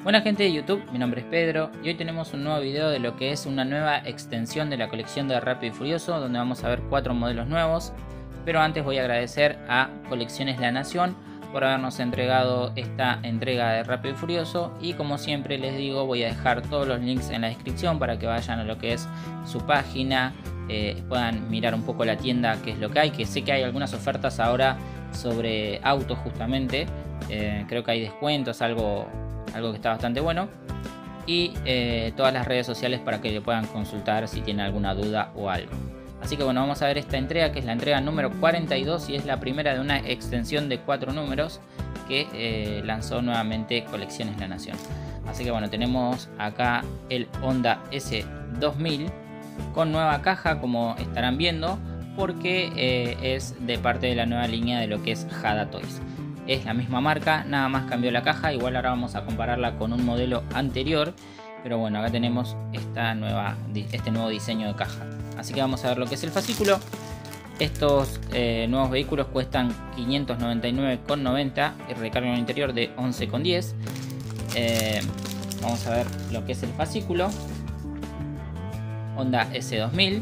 Buena gente de YouTube, mi nombre es Pedro y hoy tenemos un nuevo video de lo que es una nueva extensión de la colección de Rápido y Furioso, donde vamos a ver 4 modelos nuevos. Pero antes voy a agradecer a Colecciones La Nación por habernos entregado esta entrega de Rápido y Furioso, y como siempre les digo, voy a dejar todos los links en la descripción para que vayan a lo que es su página, puedan mirar un poco la tienda, qué es lo que hay, que sé que hay algunas ofertas ahora sobre autos justamente, creo que hay descuentos, algo que está bastante bueno, y todas las redes sociales para que le puedan consultar si tienen alguna duda o algo. Así que bueno, vamos a ver esta entrega, que es la entrega número 42 y es la primera de una extensión de 4 números que lanzó nuevamente Colecciones La Nación. Así que bueno, tenemos acá el Honda S2000 con nueva caja, como estarán viendo, porque es de parte de la nueva línea de lo que es Hada Toys. Es la misma marca, nada más cambió la caja. Igual ahora vamos a compararla con un modelo anterior, pero bueno, acá tenemos este nuevo diseño de caja. Así que vamos a ver lo que es el fascículo. Estos nuevos vehículos cuestan 599,90 y recarga en el interior de 11,10. Vamos a ver lo que es el fascículo. Honda S2000.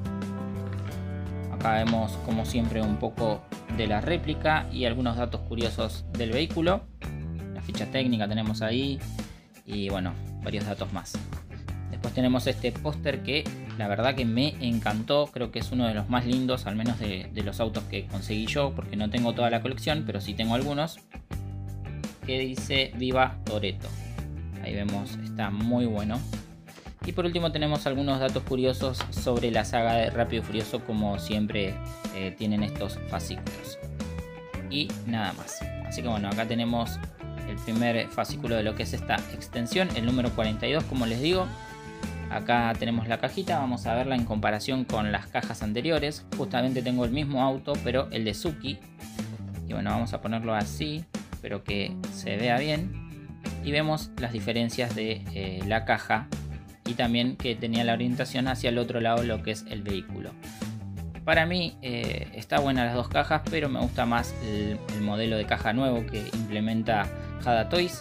Acá vemos como siempre un poco de la réplica y algunos datos curiosos del vehículo. La ficha técnica tenemos ahí y bueno, varios datos más. Después tenemos este póster que la verdad que me encantó. Creo que es uno de los más lindos, al menos de los autos que conseguí yo, porque no tengo toda la colección, pero sí tengo algunos, que dice Viva Toretto. Ahí vemos, está muy bueno. Y por último tenemos algunos datos curiosos sobre la saga de Rápido y Furioso, como siempre tienen estos fascículos. Y nada más. Así que bueno, acá tenemos el primer fascículo de lo que es esta extensión, el número 42, como les digo. Acá tenemos la cajita, vamos a verla en comparación con las cajas anteriores. Justamente tengo el mismo auto, pero el de Suzuki. Y bueno, vamos a ponerlo así, pero que se vea bien. Y vemos las diferencias de la caja, y también que tenía la orientación hacia el otro lado, lo que es el vehículo. Para mí está buena las dos cajas, pero me gusta más el modelo de caja nuevo que implementa Hada Toys.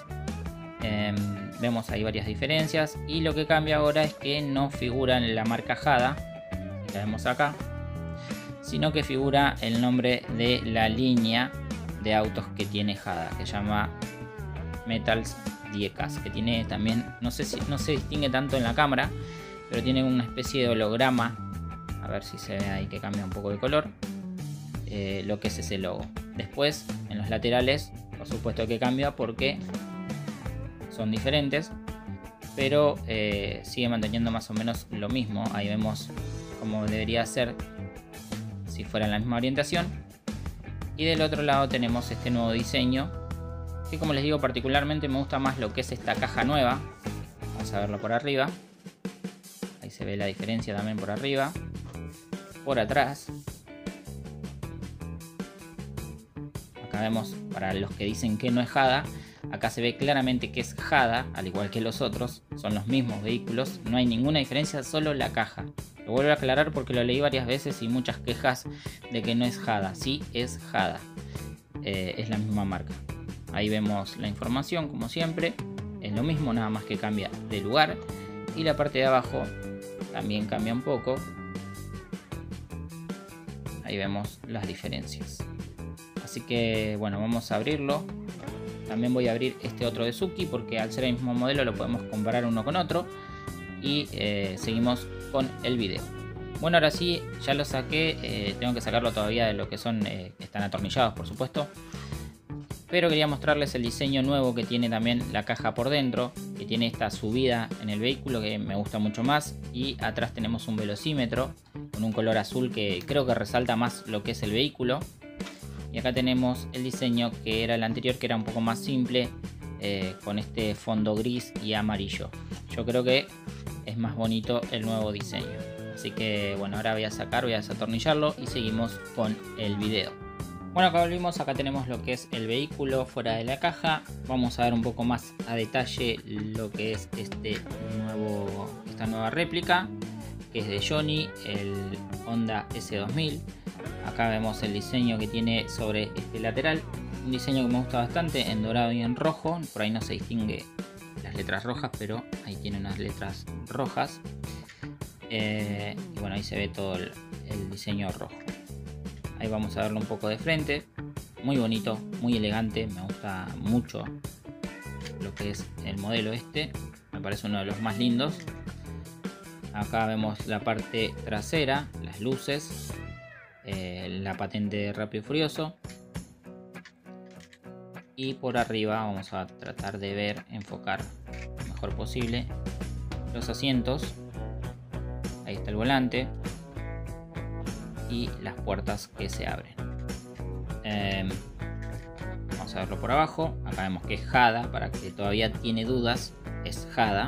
Vemos ahí varias diferencias, y lo que cambia ahora es que no figura en la marca Hada, que la vemos acá, sino que figura el nombre de la línea de autos que tiene Hada, que se llama Metals Diecast, que tiene también, no se distingue tanto en la cámara, pero tiene una especie de holograma. A ver si se ve ahí que cambia un poco de color, lo que es ese logo. Después en los laterales por supuesto que cambia porque son diferentes, pero sigue manteniendo más o menos lo mismo. Ahí vemos como debería ser si fuera en la misma orientación. Y del otro lado tenemos este nuevo diseño, que como les digo, particularmente me gusta más lo que es esta caja nueva. Vamos a verlo por arriba. Ahí se ve la diferencia también por arriba. Por atrás. Acá vemos, para los que dicen que no es Hada, acá se ve claramente que es Hada, al igual que los otros. Son los mismos vehículos, no hay ninguna diferencia, solo la caja. Lo vuelvo a aclarar porque lo leí varias veces y muchas quejas de que no es Hada. Sí, es Hada. Es la misma marca. Ahí vemos la información, como siempre. Es lo mismo, nada más que cambia de lugar. Y la parte de abajo también cambia un poco. Ahí vemos las diferencias. Así que bueno, vamos a abrirlo. También voy a abrir este otro de Suzuki, porque al ser el mismo modelo lo podemos comparar uno con otro. Y seguimos con el video. Bueno, ahora sí, ya lo saqué. Tengo que sacarlo todavía de lo que son, están atornillados por supuesto. Pero quería mostrarles el diseño nuevo que tiene también la caja por dentro, que tiene esta subida en el vehículo que me gusta mucho más. Y atrás tenemos un velocímetro con un color azul que creo que resalta más lo que es el vehículo. Y acá tenemos el diseño que era el anterior, que era un poco más simple, con este fondo gris y amarillo. Yo creo que es más bonito el nuevo diseño. Así que bueno, ahora voy a desatornillarlo y seguimos con el video. Bueno, acá volvimos, acá tenemos lo que es el vehículo fuera de la caja. Vamos a ver un poco más a detalle lo que es esta nueva réplica, que es de Johnny, el Honda S2000. Acá vemos el diseño que tiene sobre este lateral, un diseño que me gusta bastante, en dorado y en rojo. Por ahí no se distingue las letras rojas, pero ahí tiene unas letras rojas. Y bueno, ahí se ve todo el diseño rojo. Ahí vamos a verlo un poco de frente. Muy bonito, muy elegante, me gusta mucho lo que es el modelo este, me parece uno de los más lindos. Acá vemos la parte trasera, las luces, la patente de Rápido y Furioso. Y por arriba vamos a tratar de ver, enfocar lo mejor posible los asientos. Ahí está el volante y las puertas que se abren. Vamos a verlo por abajo. Acá vemos que es Hada, para que todavía tiene dudas, es Hada.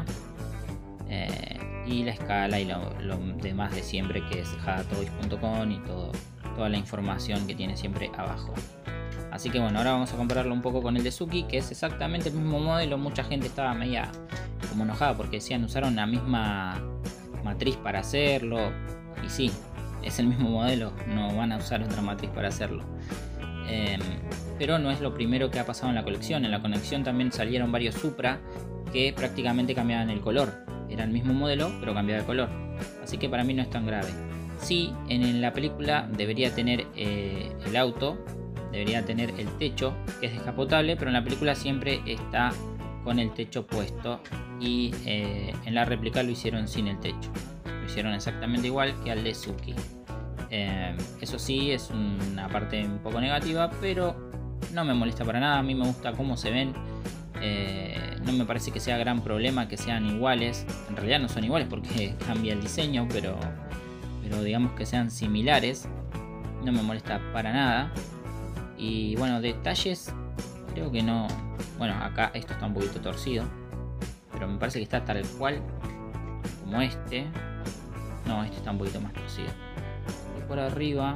Y la escala y lo demás de siempre, que es hadatoys.com y toda la información que tiene siempre abajo. Así que bueno, ahora vamos a compararlo un poco con el de Suzuki, que es exactamente el mismo modelo. Mucha gente estaba media como enojada porque decían usaron la misma matriz para hacerlo. Y sí, es el mismo modelo, no van a usar otra matriz para hacerlo. Pero no es lo primero que ha pasado en la colección. En la colección también salieron varios Supra que prácticamente cambiaban el color. Era el mismo modelo, pero cambiaba de color. Así que para mí no es tan grave. Sí, en la película debería tener el auto, debería tener el techo, que es descapotable, pero en la película siempre está con el techo puesto. Y en la réplica lo hicieron sin el techo. Lo hicieron exactamente igual que al de Suzuki. Eso sí, es una parte un poco negativa, pero no me molesta para nada. A mí me gusta cómo se ven. No me parece que sea gran problema que sean iguales. En realidad no son iguales porque cambia el diseño, pero digamos que sean similares. No me molesta para nada. Y bueno, detalles creo que no. Bueno, acá esto está un poquito torcido, pero me parece que está tal cual como este. No, este está un poquito más torcido. Y por arriba,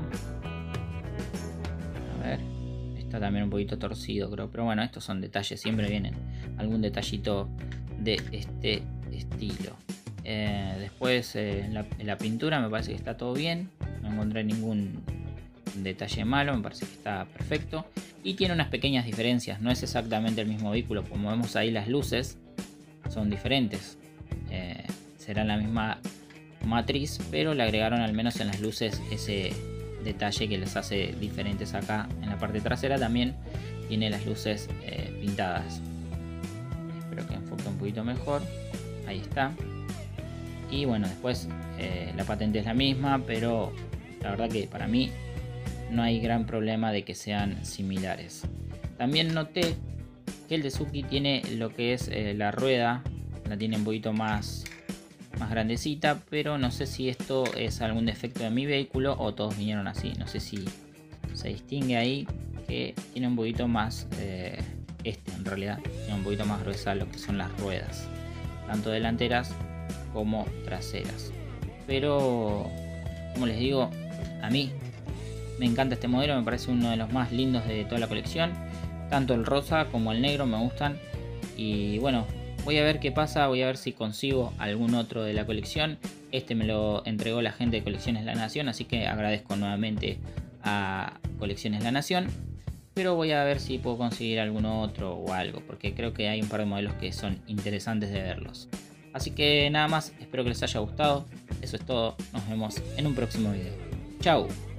a ver, está también un poquito torcido, creo. Pero bueno, estos son detalles, siempre vienen algún detallito de este estilo. Después en la pintura me parece que está todo bien. No encontré ningún detalle malo, me parece que está perfecto. Y tiene unas pequeñas diferencias, no es exactamente el mismo vehículo. Como vemos ahí, las luces son diferentes. Será la misma matriz, pero le agregaron al menos en las luces ese detalle que les hace diferentes. Acá en la parte trasera también tiene las luces pintadas. Espero que enfoque un poquito mejor. Ahí está. Y bueno, después la patente es la misma, pero la verdad que para mí no hay gran problema de que sean similares. También noté que el de Suzuki tiene lo que es la rueda, la tiene un poquito más grandecita, pero no sé si esto es algún defecto de mi vehículo o todos vinieron así. No sé si se distingue ahí que tiene un poquito más, en realidad tiene un poquito más gruesa lo que son las ruedas, tanto delanteras como traseras. Pero como les digo, a mí me encanta este modelo, me parece uno de los más lindos de toda la colección. Tanto el rosa como el negro me gustan. Y bueno, voy a ver qué pasa, voy a ver si consigo algún otro de la colección. Este me lo entregó la gente de Colecciones La Nación, así que agradezco nuevamente a Colecciones La Nación. Pero voy a ver si puedo conseguir alguno otro o algo, porque creo que hay un par de modelos que son interesantes de verlos. Así que nada más, espero que les haya gustado. Eso es todo, nos vemos en un próximo video. Chau.